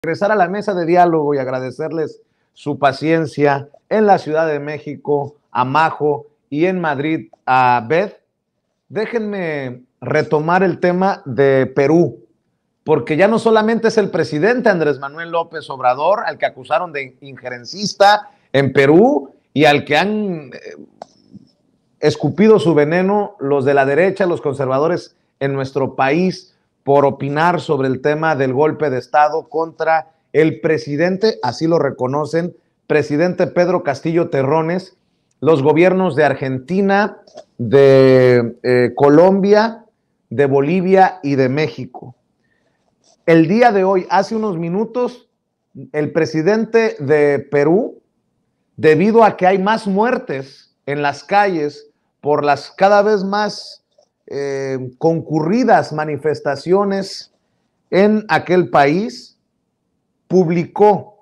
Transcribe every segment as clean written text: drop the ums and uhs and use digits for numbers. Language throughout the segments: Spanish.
regresar a la mesa de diálogo y agradecerles su paciencia en la Ciudad de México, a Majo, y en Madrid, a Beth. Déjenme retomar el tema de Perú, porque ya no solamente es el presidente Andrés Manuel López Obrador, al que acusaron de injerencista en Perú y al que han escupido su veneno los de la derecha, los conservadores en nuestro país, por opinar sobre el tema del golpe de Estado contra el presidente, así lo reconocen, presidente Pedro Castillo Terrones, los gobiernos de Argentina, de Colombia, de Bolivia y de México. El día de hoy, hace unos minutos, el presidente de Perú, debido a que hay más muertes en las calles por las cada vez más concurridas manifestaciones en aquel país, publicó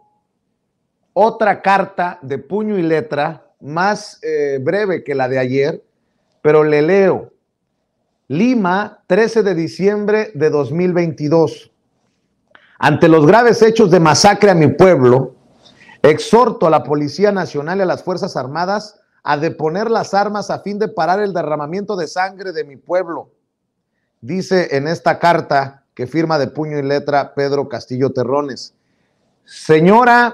otra carta de puño y letra, más breve que la de ayer, pero le leo. Lima, 13 de diciembre de 2022. Ante los graves hechos de masacre a mi pueblo, exhorto a la Policía Nacional y a las Fuerzas Armadas a deponer las armas a fin de parar el derramamiento de sangre de mi pueblo. Dice en esta carta que firma de puño y letra Pedro Castillo Terrones. Señora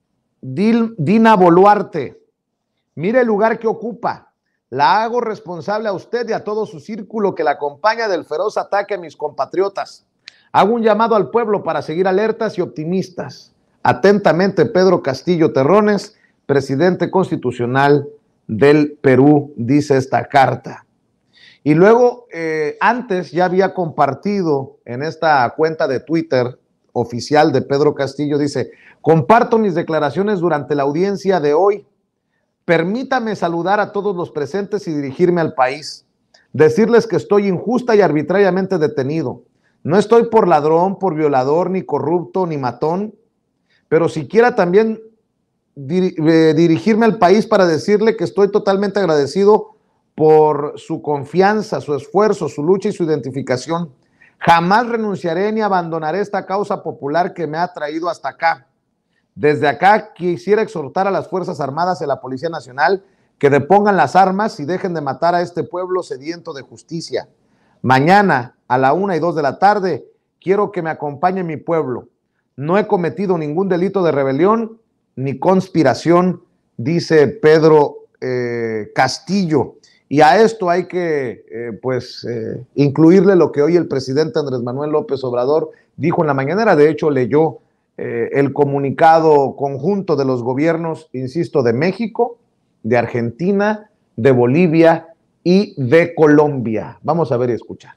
Dina Boluarte, mire el lugar que ocupa. La hago responsable a usted y a todo su círculo que la acompaña del feroz ataque a mis compatriotas. Hago un llamado al pueblo para seguir alertas y optimistas. Atentamente, Pedro Castillo Terrones, presidente constitucional del Perú, dice esta carta. Y luego, antes ya había compartido en esta cuenta de Twitter oficial de Pedro Castillo, dice, comparto mis declaraciones durante la audiencia de hoy. Permítame saludar a todos los presentes y dirigirme al país. Decirles que estoy injusta y arbitrariamente detenido. No estoy por ladrón, por violador, ni corrupto, ni matón, pero siquiera también dirigirme al país para decirle que estoy totalmente agradecido por su confianza, su esfuerzo, su lucha y su identificación. Jamás renunciaré ni abandonaré esta causa popular que me ha traído hasta acá. Desde acá quisiera exhortar a las Fuerzas Armadas y a la Policía Nacional que depongan las armas y dejen de matar a este pueblo sediento de justicia. Mañana a la 1 y 2 de la tarde quiero que me acompañe mi pueblo. No he cometido ningún delito de rebelión ni conspiración, dice Pedro Castillo. Y a esto hay que incluirle lo que hoy el presidente Andrés Manuel López Obrador dijo en la mañanera. De hecho, leyó el comunicado conjunto de los gobiernos, insisto, de México, de Argentina, de Bolivia y de Colombia. Vamos a ver y escuchar.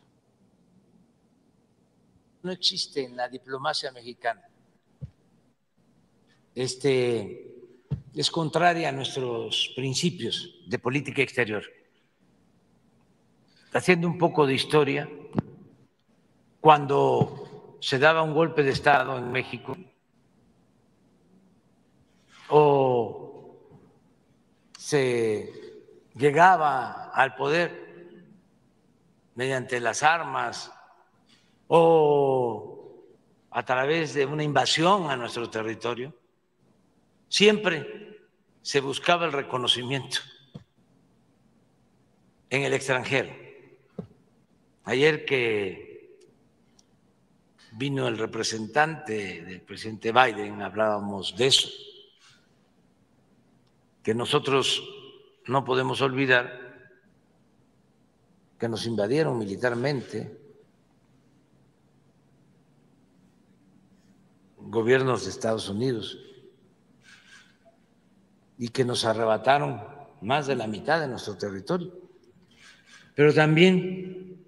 No existe en la diplomacia mexicana. Es contraria a nuestros principios de política exterior. Haciendo un poco de historia, cuando se daba un golpe de Estado en México o se llegaba al poder mediante las armas o a través de una invasión a nuestro territorio, siempre se buscaba el reconocimiento en el extranjero. Ayer que vino el representante del presidente Biden, hablábamos de eso, que nosotros no podemos olvidar que nos invadieron militarmente gobiernos de Estados Unidos y que nos arrebataron más de la mitad de nuestro territorio. Pero también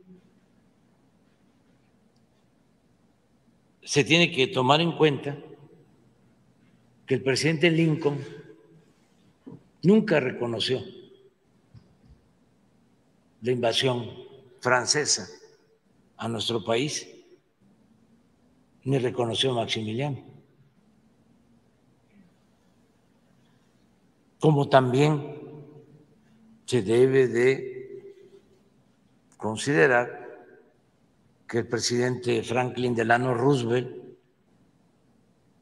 se tiene que tomar en cuenta que el presidente Lincoln nunca reconoció la invasión francesa a nuestro país, ni reconoció a Maximiliano. Como también se debe de considerar que el presidente Franklin Delano Roosevelt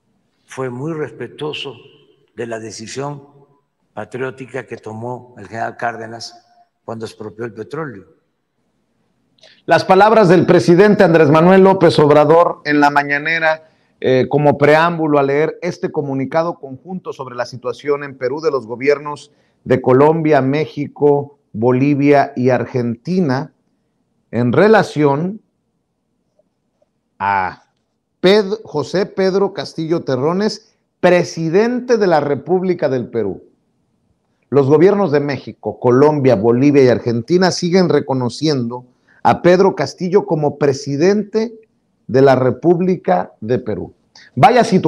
fue muy respetuoso de la decisión patriótica que tomó el general Cárdenas cuando expropió el petróleo. Las palabras del presidente Andrés Manuel López Obrador en la mañanera como preámbulo a leer este comunicado conjunto sobre la situación en Perú de los gobiernos de Colombia, México, Bolivia y Argentina en relación a José Pedro Castillo Terrones, presidente de la República del Perú. Los gobiernos de México, Colombia, Bolivia y Argentina siguen reconociendo a Pedro Castillo como presidente de la República de Perú. Vaya situación.